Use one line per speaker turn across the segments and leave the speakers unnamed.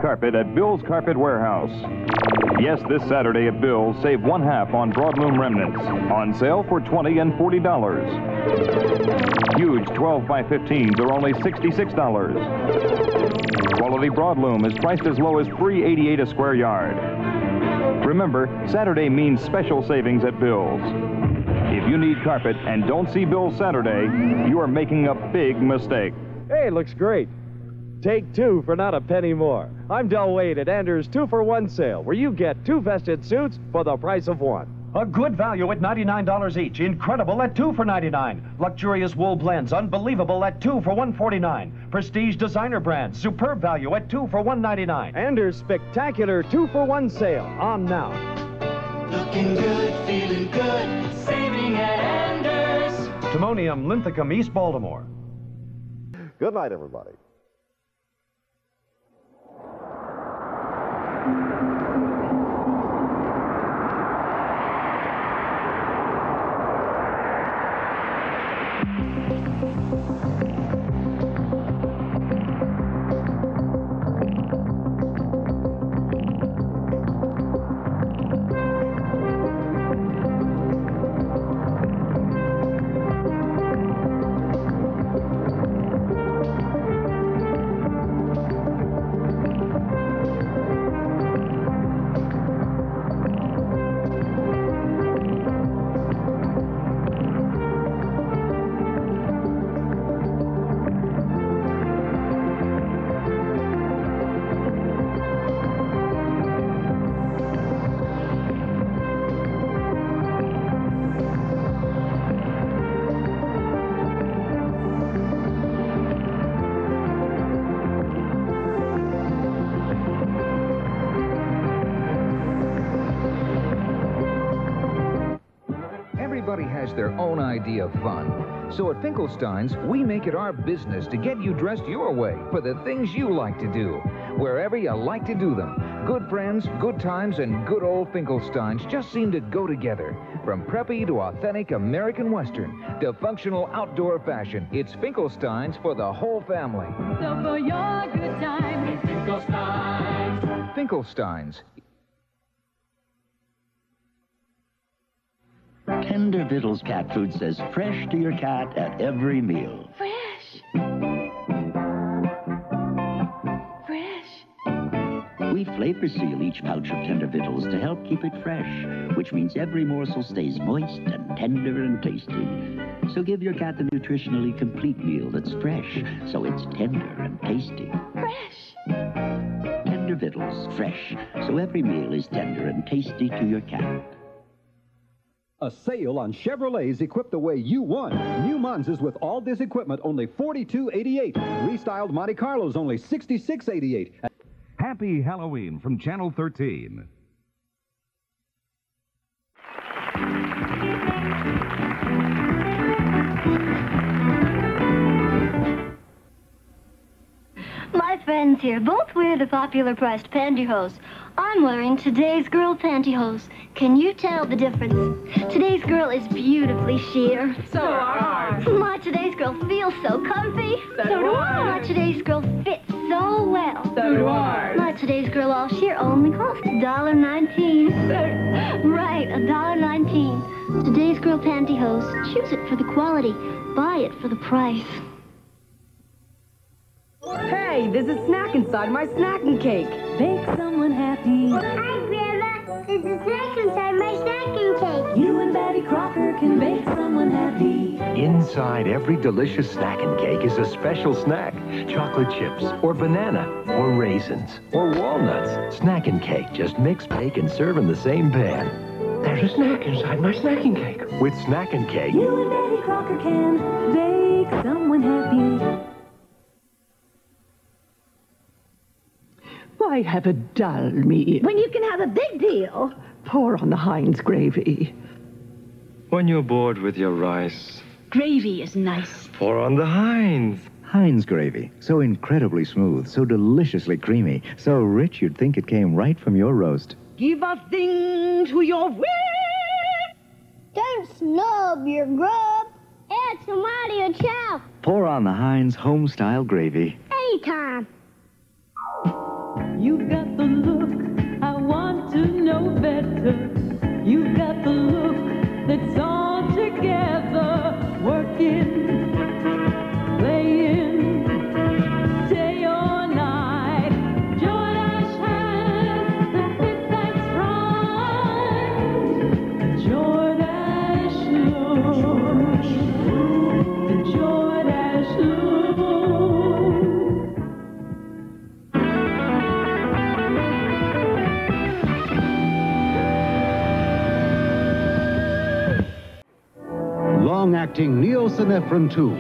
carpet at Bill's Carpet Warehouse. Yes, this Saturday at Bill's, save 1/2 on broadloom remnants. On sale for $20 and $40. Huge 12 by 15s are only $66. Quality broadloom is priced as low as $3.88 a square yard. Remember, Saturday means special savings at Bill's. If you need carpet and don't see Bill's Saturday, you are making a big mistake.
Hey, looks great. Take 2 for not a penny more. I'm Del Wade at Anders' 2-for-1 sale, where you get 2 vested suits for the price of 1.
A good value at $99 each. Incredible at 2 for $99. Luxurious wool blends, unbelievable at 2 for $149. Prestige designer brands, superb value at 2 for $199.
Anders' spectacular 2-for-1 sale on now.
Looking good, feeling good, saving at Anders.
Timonium, Linthicum, East Baltimore.
Good night, everybody.
Everybody has their own idea of fun. So at Finkelstein's, we make it our business to get you dressed your way for the things you like to do, wherever you like to do them. Good friends, good times, and good old Finkelstein's just seem to go together. From preppy to authentic American Western to functional outdoor fashion, it's Finkelstein's for the whole family.
So for your good time, it's Finkelstein's.
Finkelstein's.
Tender Vittles cat food says fresh to your cat at every meal.
Fresh. Fresh.
We flavor seal each pouch of Tender Vittles to help keep it fresh, which means every morsel stays moist and tender and tasty. So give your cat the nutritionally complete meal that's fresh, so it's tender and tasty.
Fresh.
Tender Vittles, fresh, so every meal is tender and tasty to your cat.
A sale on Chevrolets equipped the way you want. New Monzas with all this equipment, only $42.88. Restyled Monte Carlos, only $66.88.
Happy Halloween from Channel 13.
My friends here both wear the popular priced pantyhose. I'm wearing Today's Girl pantyhose. Can you tell the difference? Today's Girl is beautifully sheer.
So are ours.
My Today's Girl feels so comfy.
So do ours.
My Today's Girl fits so well.
So do ours.
My Today's Girl all sheer only costs $1.19. Right, $1.19. Today's Girl pantyhose. Choose it for the quality. Buy it for the price.
Hey, there's a snack inside my snacking cake.
Make someone happy.
Hi, Grandma. There's a snack inside my snacking cake.
You and Daddy Crocker can make someone happy.
Inside every delicious snackin' cake is a special snack. Chocolate chips, or banana, or raisins, or walnuts. Snackin' cake, just mix, bake, and serve in the same pan. There's a snack inside my snacking cake. With Snackin' Cake,
You and Daddy Crocker can make someone happy.
Why have a dull meal?
When you can have a big deal.
Pour on the Heinz Gravy.
When you're bored with your rice,
Gravy is nice.
pour on the Heinz.
Heinz Gravy. So incredibly smooth, so deliciously creamy, so rich you'd think it came right from your roast.
Give a thing to your will.
Don't snub your grub. Add somebody a chow.
Pour on the Heinz Home-Style Gravy.
Anytime.
You've got the look, I want to know better. You've got the look that's all together, working, playing, day or night. Jordache has the fit that's right. Jordache look, the Jordache look.
Long-acting Neo-Synephrine II.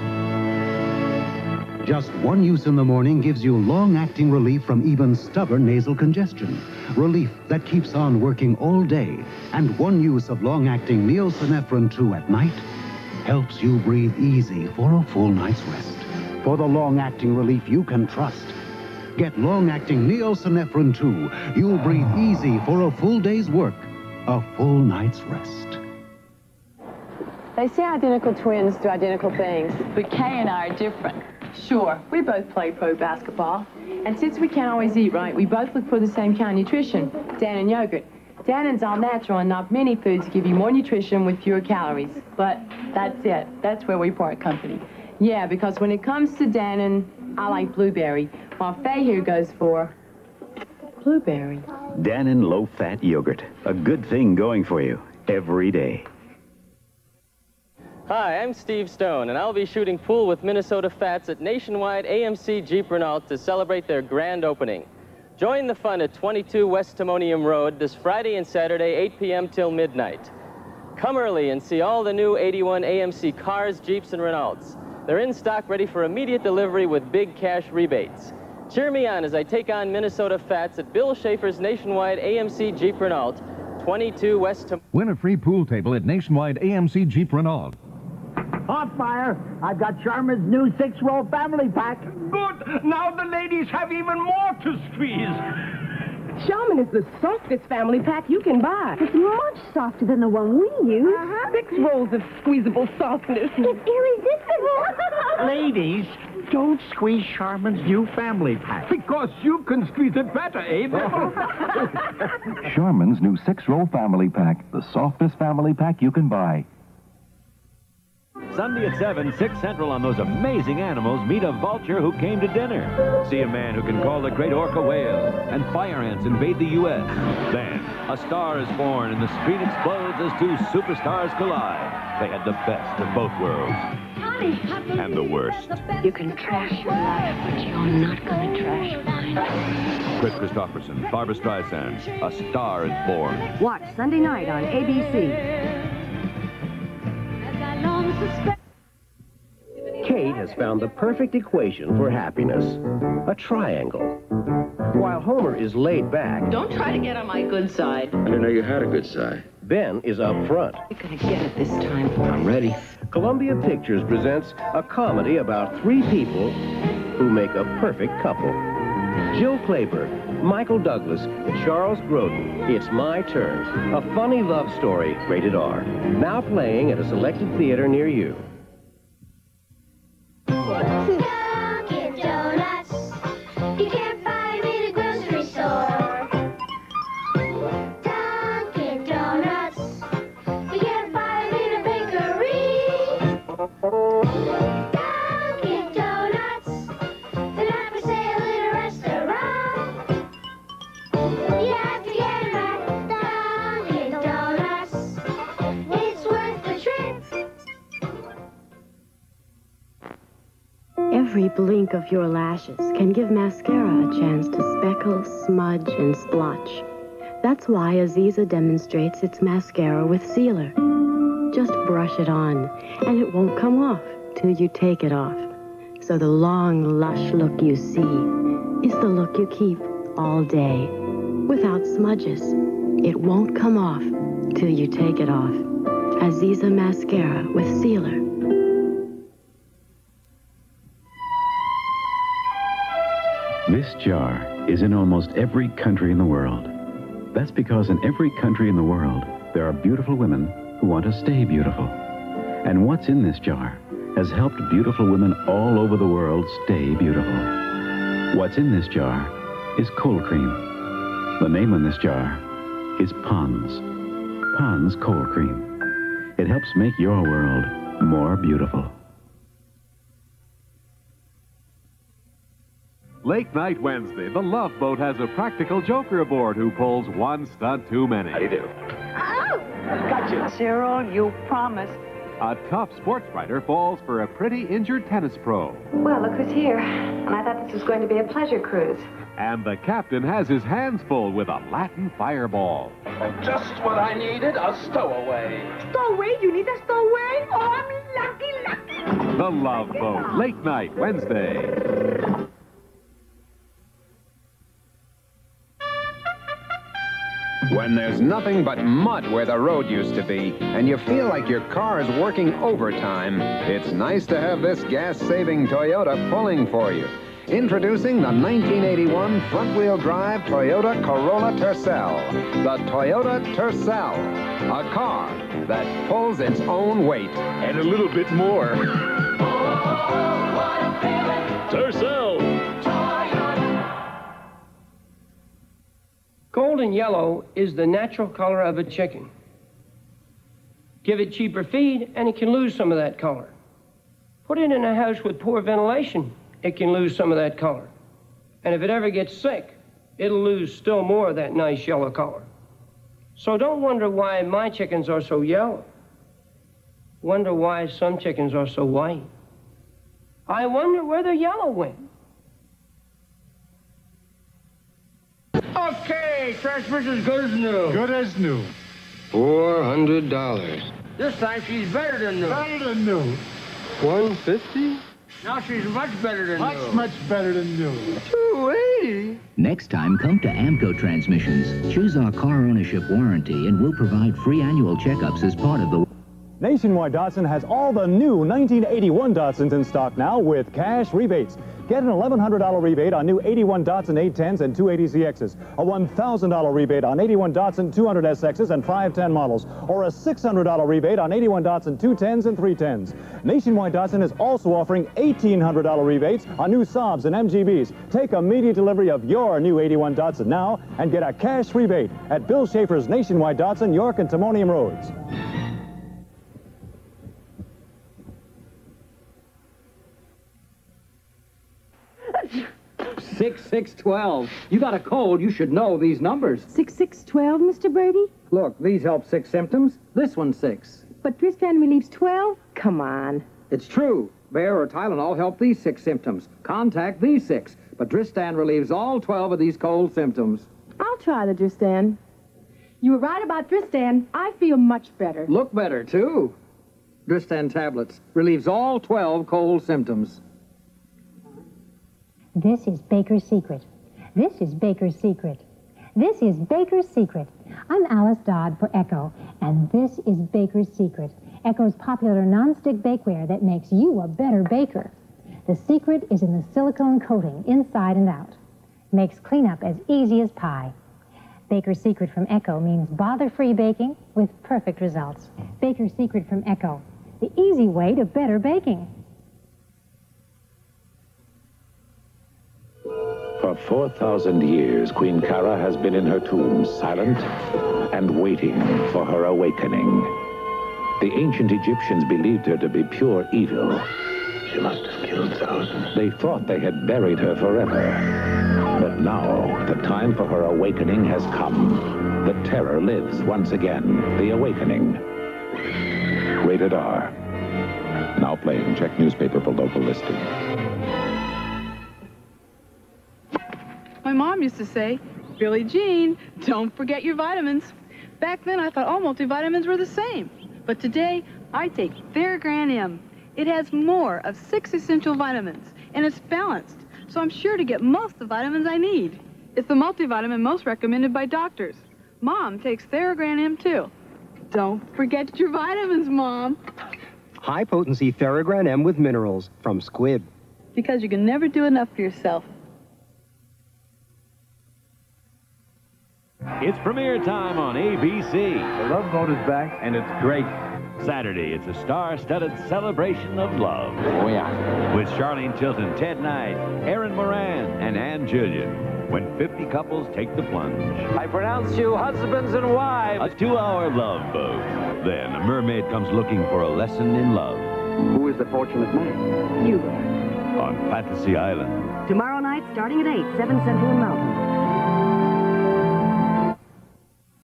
Just one use in the morning gives you long-acting relief from even stubborn nasal congestion. Relief that keeps on working all day. And one use of long-acting Neo-Synephrine II at night helps you breathe easy for a full night's rest. For the long-acting relief you can trust. Get long-acting Neo-Synephrine II. You'll breathe easy for a full day's work, a full night's rest.
They say identical twins do identical things, but Kaye and I are different. Sure, we both play pro basketball, and since we can't always eat right, we both look for the same kind of nutrition, Dannon yogurt. Dannon's all natural, and not many foods give you more nutrition with fewer calories. But that's it. That's where we part company. Yeah, because when it comes to Dannon, I like blueberry, while Faye here goes for blueberry.
Dannon low-fat yogurt. A good thing going for you every day.
Hi, I'm Steve Stone, and I'll be shooting pool with Minnesota Fats at Nationwide AMC Jeep Renault to celebrate their grand opening. Join the fun at 22 West Timonium Road this Friday and Saturday, 8 p.m. till midnight. Come early and see all the new 81 AMC cars, Jeeps, and Renaults. They're in stock, ready for immediate delivery with big cash rebates. Cheer me on as I take on Minnesota Fats at Bill Schaefer's Nationwide AMC Jeep Renault, 22 West Timonium.
Win a free pool table at Nationwide AMC Jeep Renault.
Hot fire! I've got Charmin's new 6-roll family pack.
Good! Now the ladies have even more to squeeze.
Charmin is the softest family pack you can buy.
It's much softer than the one we use.
6 rolls of squeezable softness.
It's irresistible.
Ladies, don't squeeze Charmin's new family pack.
Because you can squeeze it better, eh?
Charmin's new 6-roll family pack. The softest family pack you can buy.
Sunday at 7, 6 Central on Those Amazing Animals, meet a vulture who came to dinner. See a man who can call the great orca whale, and fire ants invade the U.S. Then, a star is born and the screen explodes as two superstars collide. They had the best of both worlds. And the worst.
You can trash your life, but you're not going to trash mine.
Chris Christopherson, Barbra Streisand, A Star is Born.
Watch Sunday night on ABC.
Kate has found the perfect equation for happiness, a triangle. While Homer is laid back...
Don't try to get on my good side.
I didn't know you had a good side. Ben is up front.
You're going to get it this time.
I'm ready. Columbia Pictures presents a comedy about 3 people who make a perfect couple. Jill Clayburgh, Michael Douglas, and Charles Grodin. It's My Turn, a funny love story, rated R. Now playing at a selected theater near you.
Dunkin Donuts, you can't find me in a grocery store. Dunkin Donuts, you can't find me in a bakery. Dunkin Donuts, they're not for sale in a restaurant. You have to get them at Dunkin Donuts. It's worth the trip.
Every blink of your lashes can give mascara a chance to speckle, smudge, and splotch. That's why Aziza demonstrates its mascara with sealer. Just brush it on, and it won't come off till you take it off. So the long, lush look you see is the look you keep all day. Without smudges, it won't come off till you take it off. Aziza mascara with sealer.
This jar is in almost every country in the world. That's because in every country in the world, there are beautiful women who want to stay beautiful. And what's in this jar has helped beautiful women all over the world stay beautiful. What's in this jar is cold cream. The name on this jar is Pond's. Pond's Cold Cream. It helps make your world more beautiful.
Lake Night Wednesday, the Love Boat has a practical joker aboard who pulls one stunt too many. How do you do?
Gotcha. Cyril, you promised.
A tough sports writer falls for a pretty injured tennis pro.
Well, look who's here. And I thought this was going to be a pleasure cruise.
And the captain has his hands full with a Latin fireball.
Just what I needed, a stowaway.
Stowaway? You need a stowaway? Oh, I'm lucky.
The Love Boat, Late Night Wednesday.
When there's nothing but mud where the road used to be, and you feel like your car is working overtime, it's nice to have this gas-saving Toyota pulling for you. Introducing the 1981 front-wheel drive Toyota Corolla Tercel. The Toyota Tercel, a car that pulls its own weight. And a little bit more.
Tercel. Golden yellow is the natural color of a chicken. Give it cheaper feed, and it can lose some of that color. Put it in a house with poor ventilation, it can lose some of that color. And if it ever gets sick, it'll lose still more of that nice yellow color. So don't wonder why my chickens are so yellow. Wonder why some chickens are so white. I wonder where the yellow went. Okay, transmission's good as new.
Good as new.
$400. This time she's better than new.
Better than new.
$150? Now she's much better than new.
Much better than new.
$280?
Next time, come to Amco Transmissions. Choose our car ownership warranty, and we'll provide free annual checkups as part of the...
Nationwide Datsun has all the new 1981 Datsuns in stock now with cash rebates. Get an $1,100 rebate on new 81 Datsun 810s and 280ZXs, a $1,000 rebate on 81 Datsun 200SXs and 510 models, or a $600 rebate on 81 Datsun 210s and 310s. Nationwide Datsun is also offering $1,800 rebates on new Saabs and MGBs. Take immediate delivery of your new 81 Datsun now and get a cash rebate at Bill Schaefer's Nationwide Datsun, York and Timonium Roads.
6612. You got a cold, you should know these numbers.
6612, Mr. Brady?
Look, these help 6 symptoms. This one's 6.
But Tristan relieves 12? Come on.
It's true. Bayer or Tylenol help these 6 symptoms. Contact these 6. But Tristan relieves all 12 of these cold symptoms.
I'll try the Tristan. You were right about Tristan. I feel much better.
Look better, too. Tristan tablets relieves all 12 cold symptoms.
This is Baker's Secret. This is Baker's Secret. This is Baker's Secret. I'm Alice Dodd for Echo, and this is Baker's Secret, Echo's popular non-stick bakeware that makes you a better baker. The secret is in the silicone coating inside and out. Makes cleanup as easy as pie. Baker's Secret from Echo means bother-free baking with perfect results. Baker's Secret from Echo, the easy way to better baking.
For 4,000 years, Queen Kara has been in her tomb, silent and waiting for her awakening. The ancient Egyptians believed her to be pure evil. She must have killed thousands. They thought they had buried her forever. But now, the time for her awakening has come. The terror lives once again. The Awakening. Rated R. Now playing. Check newspaper for local listing.
My mom used to say, Billie Jean, don't forget your vitamins. Back then, I thought all multivitamins were the same. But today, I take Theragram M. It has more of 6 essential vitamins, and it's balanced, so I'm sure to get most of the vitamins I need. It's the multivitamin most recommended by doctors. Mom takes Theragram M, too. Don't forget your vitamins, Mom.
High-potency Theragram M with minerals from Squid.
Because you can never do enough for yourself.
It's premiere time on ABC.
The Love Boat is back, and it's great.
Saturday, it's a star-studded celebration of love.
Oh, yeah.
With Charlene Tilton, Ted Knight, Erin Moran, and Ann Jillian. When 50 couples take the plunge.
I pronounce you husbands and wives.
A 2-hour love boat. Then a mermaid comes looking for a lesson in love.
Who is the fortunate man?
You.
On Fantasy Island.
Tomorrow night, starting at 8, 7 Central and Mountain.